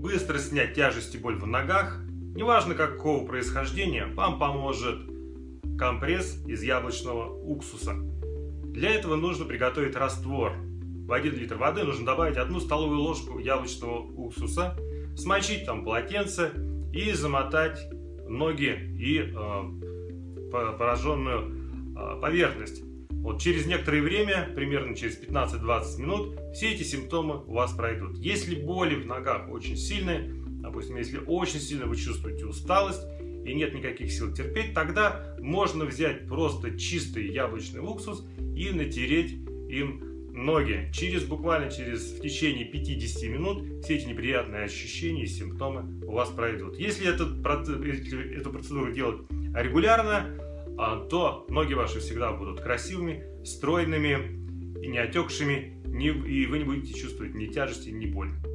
быстро снять тяжесть и боль в ногах, неважно какого происхождения, вам поможет компресс из яблочного уксуса. Для этого нужно приготовить раствор. В 1 литр воды нужно добавить 1 столовую ложку яблочного уксуса, смочить там полотенце и замотать ноги и пораженную поверхность. Вот через некоторое время, примерно через 15-20 минут, все эти симптомы у вас пройдут. Если боли в ногах очень сильные, допустим, если очень сильно вы чувствуете усталость и нет никаких сил терпеть, тогда можно взять просто чистый яблочный уксус и натереть им ноги. Буквально в течение 50 минут все эти неприятные ощущения и симптомы у вас пройдут. Если эту процедуру делать регулярно, то ноги ваши всегда будут красивыми, стройными и не отекшими, и вы не будете чувствовать ни тяжести, ни боли.